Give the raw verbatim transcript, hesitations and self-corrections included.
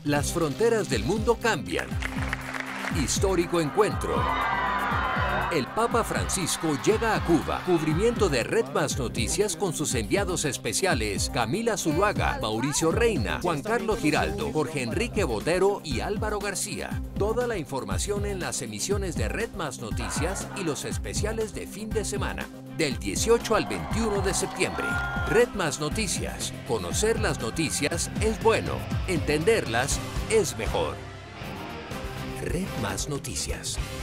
Las fronteras del mundo cambian. Histórico encuentro. El Papa Francisco llega a Cuba. Cubrimiento de Red Más Noticias con sus enviados especiales Camila Zuluaga, Mauricio Reina, Juan Carlos Giraldo, Jorge Enrique Botero y Álvaro García. Toda la información en las emisiones de Red Más Noticias y los especiales de fin de semana, del dieciocho al veintiuno de septiembre. Red Más Noticias. Conocer las noticias es bueno. Entenderlas es mejor. Red Más Noticias.